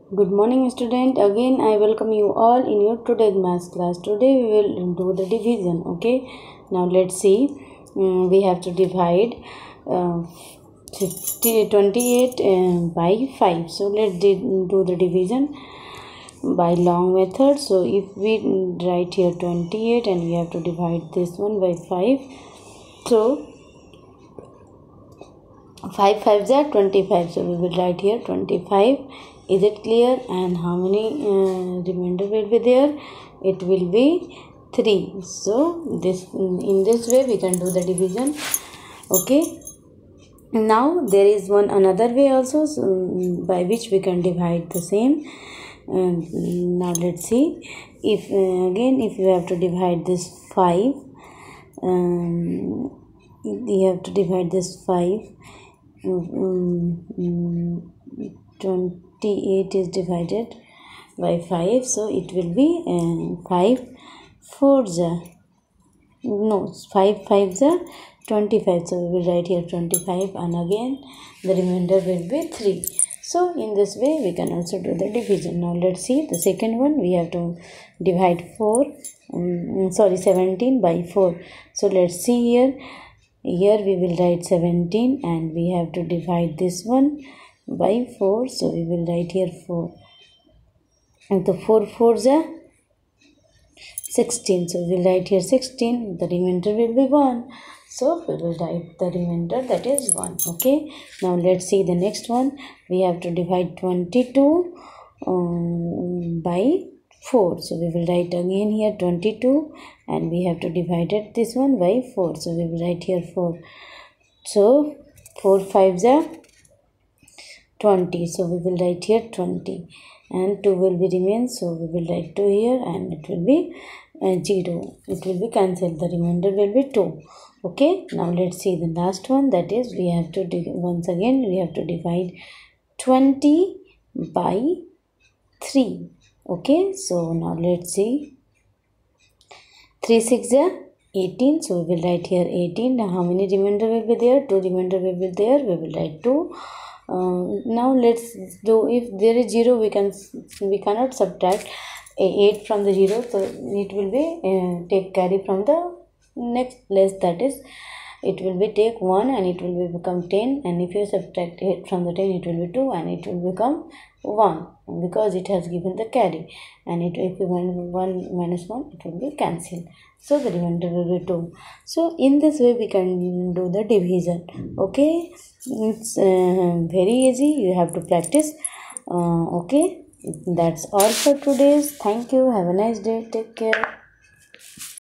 Good morning, student. Again, I welcome you all in your today's math class. Today we will do the division. Okay. Now let's see. We have to divide 28 by 5. So let's do the division by long method. So if we write here 28 and we have to divide this one by 5. So 5 5s are 25. So we will write here 25. Is it clear? And how many remainder will be there? It will be 3. So in this way we can do the division. Okay. Now there is another way also, by which we can divide the same. Now let's see. If again, if you have to divide this 5, you have to divide this 5. 28 is divided by 5, so it will be 5 4s are 5 5s are 25. So we will write here 25, and again the remainder will be 3. So in this way we can also do the division. Now let's see the second one. We have to divide 17 by 4. So let's see here. Here we will write 17 and we have to divide this one by 4. So we will write here 4. And the 4 4s are 16. So we will write here 16. The remainder will be 1. So we will write the remainder, that is 1. Okay. Now let's see the next one. We have to divide 22 by 4. So we will write again here 22 and we have to divide this one by 4. So we will write here 4. So 4 5s are 20. So we will write here 20 and 2 will be remain. So we will write 2 here and it will be 0. It will be cancelled. The remainder will be 2. Okay. Now let's see the last one. That is, we have to once again we have to divide 20 by 3. Okay. So now let's see. 3 6 are 18. So we will write here 18. Now how many remainder will be there? 2 remainder will be there. We will write 2. Now let's do, if there is 0, we cannot subtract 8 from the 0, so it will be take carry from the next place, that is it will be take 1 and it will become 10, and if you subtract 8 from the 10 it will be 2 and it will become 1 because it has given the carry, and if you 1 minus 1 it will be cancelled. So the remainder will be 2. So in this way we can do the division. Okay. It's very easy. You have to practice. Okay. That's all for today's. Thank you. Have a nice day. Take care.